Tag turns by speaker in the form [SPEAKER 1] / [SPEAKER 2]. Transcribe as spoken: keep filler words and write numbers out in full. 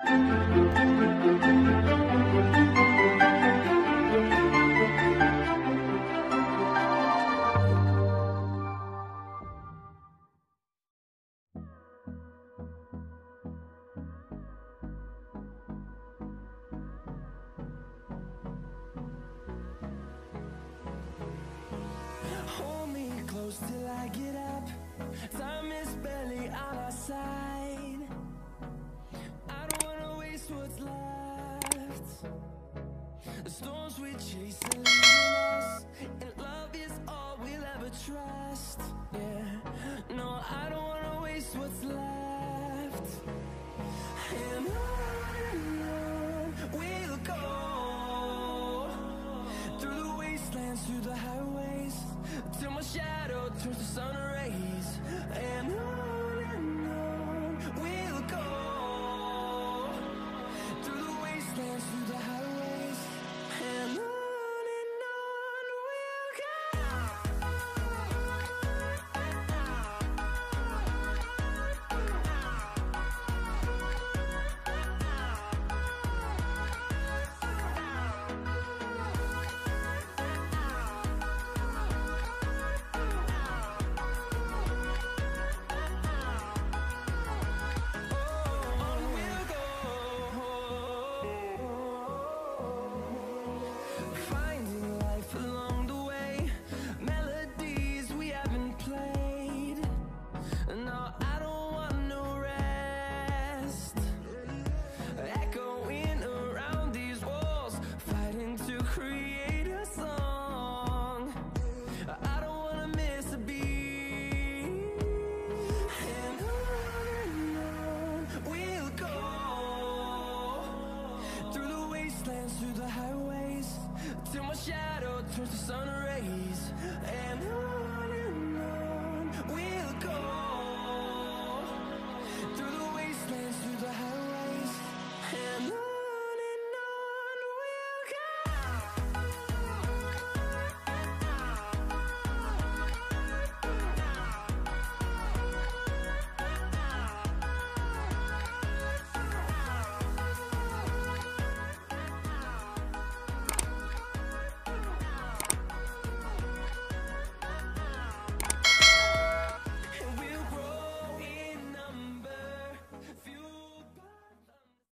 [SPEAKER 1] Hold me close till I get up. Time is barely on our side. I don't wanna waste what's left. The storms we chase are leading us, and love is all we'll ever trust. Yeah, no, I don't wanna waste what's left. And on and on we'll go, through the wastelands, through the highways, till my shadow turns to sun rays. And on and on we'll go, through the wastelands, through the highways, and on and on we'll go. Finding life along the way, melodies we haven't played. No, I don't want no rest. Echoing around these walls, fighting to create a song. I don't wanna miss a beat. And on and on we'll go, through the wastelands, through the highways, till my shadow turns to sun rays.